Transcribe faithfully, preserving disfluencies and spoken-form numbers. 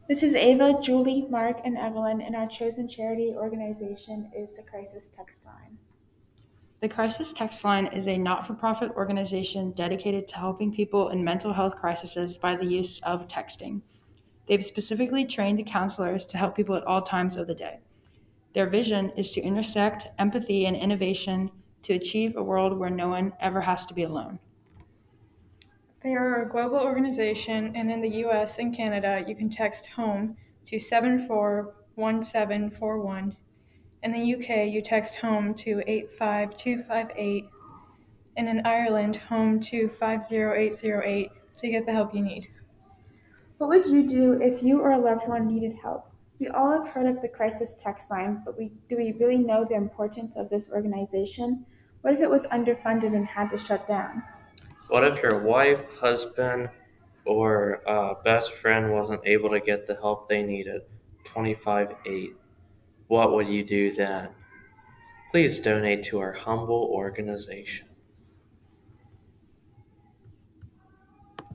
This is Ava, Julie, Mark, and Evelyn, and our chosen charity organization is the Crisis Text Line. The Crisis Text Line is a not for profit organization dedicated to helping people in mental health crises by the use of texting. They've specifically trained counselors to help people at all times of the day. Their vision is to intersect empathy and innovation to achieve a world where no one ever has to be alone. They are a global organization, and in the U S and Canada, you can text HOME to seven four one seven four one. In the U K, you text HOME to eight five two five eight, and in Ireland, HOME to five zero eight zero eight to get the help you need. What would you do if you or a loved one needed help? We all have heard of the Crisis Text Line, but we, do we really know the importance of this organization? What if it was underfunded and had to shut down? What if your wife, husband, or uh, best friend wasn't able to get the help they needed twenty-five eight? What would you do then? Please donate to our humble organization.